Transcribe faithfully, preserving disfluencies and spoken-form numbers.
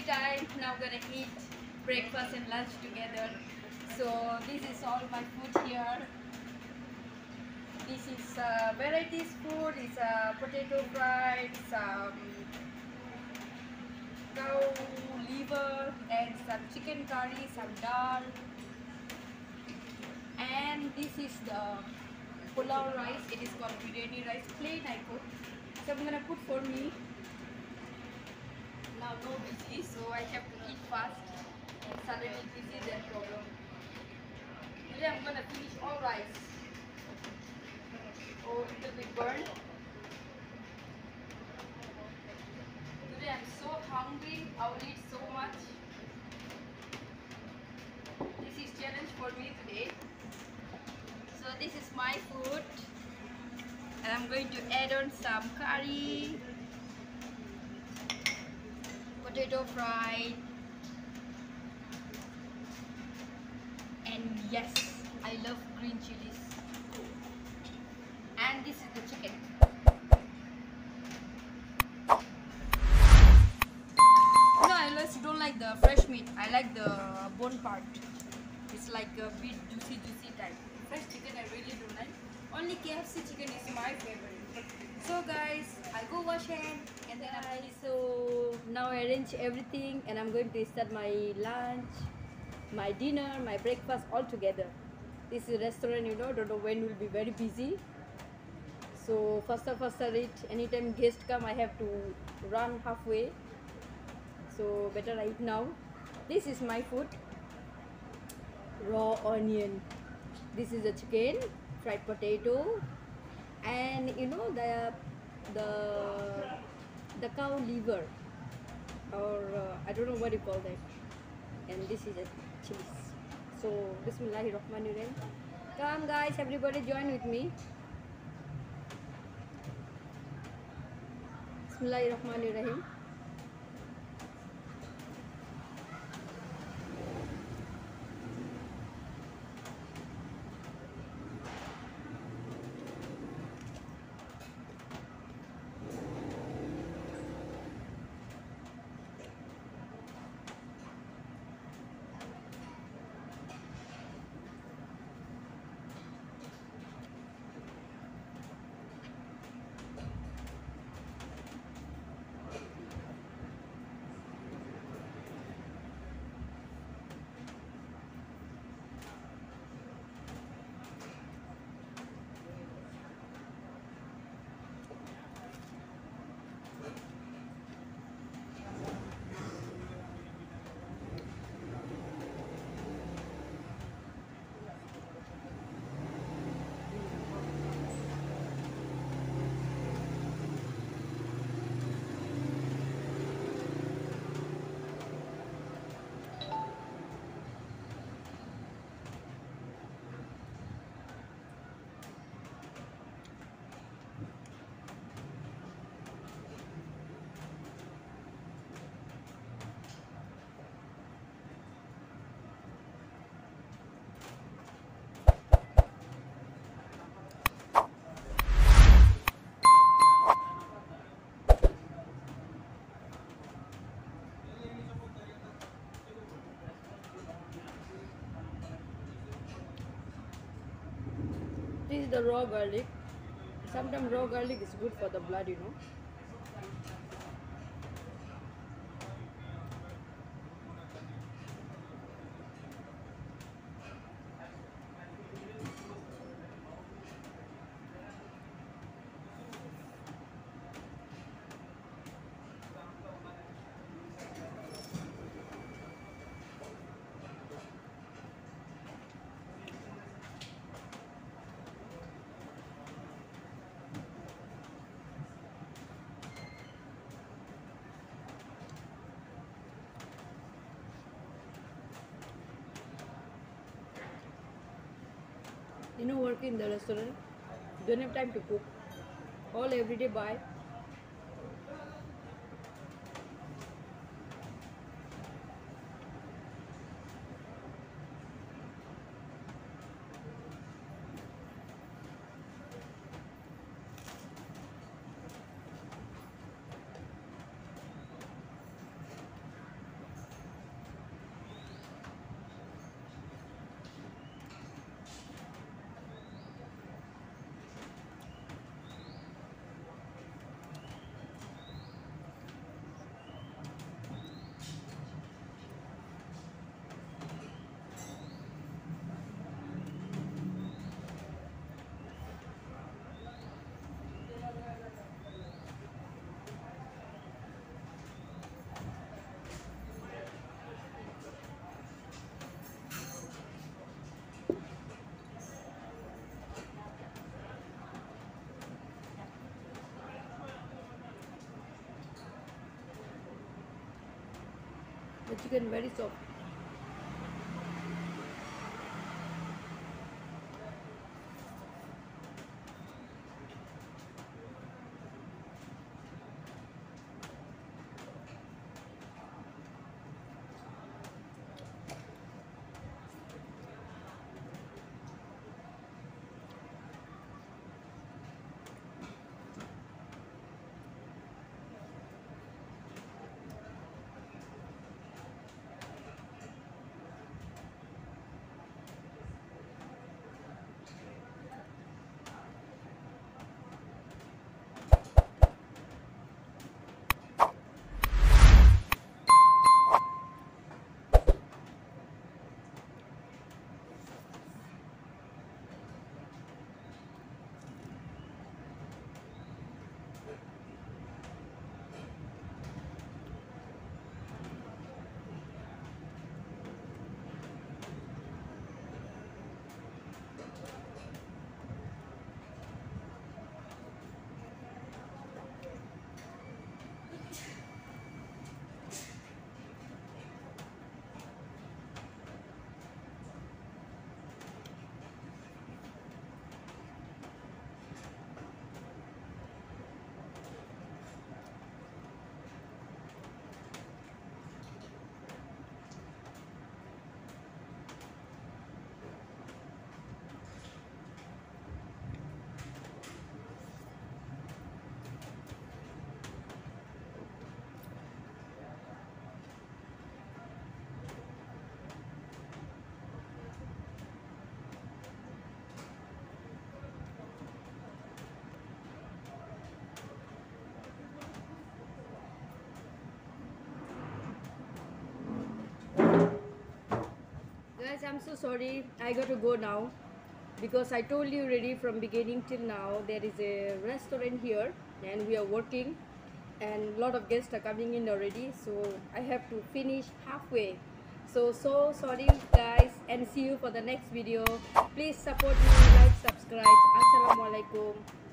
time. Now I'm gonna eat breakfast and lunch together. So this is all my food here. This is uh, varieties food. It's uh, potato fry, some cow liver, and some chicken curry, some dal. And this is the pulao rice. It is called biryani rice, plain I cook. So I'm gonna put for me. Now no busy, so I have to eat fast. And suddenly busy, then problem. Today I'm gonna finish all rice. Oh, it will be burned. Today I'm so hungry. I will eat so much. This is challenge for me today. So this is my food, and I'm going to add on some curry, potato fry, and yes, I love green chilies. And this is the chicken. No, I just don't like the fresh meat. I like the bone part. It's like a bit juicy, juicy type. Fresh chicken I really don't like. Only K F C chicken is my favorite. So guys, I go wash hand and then I so now I arrange everything and I'm going to start my lunch, my dinner, my breakfast all together. This is a restaurant, you know, don't know when we'll be very busy. So faster faster eat. Anytime guests come I have to run halfway. So better I eat now. This is my food. Raw onion. This is the chicken, fried potato, and you know the the the cow liver, or uh, I don't know what you call that. And this is the chilies. So Bismillahirrahmanirrahim. Come guys, everybody join with me. Bismillahirrahmanirrahim. This is the raw garlic. Sometimes raw garlic is good for the blood, you know. You know, work in the restaurant, don't have time to cook. All everyday buy. The chicken very soft. Guys, I'm so sorry. I got to go now because I told you already from beginning till now there is a restaurant here and we are working and a lot of guests are coming in already, so I have to finish halfway. So so sorry guys, and see you for the next video. Please support me, like, subscribe. Assalamualaikum.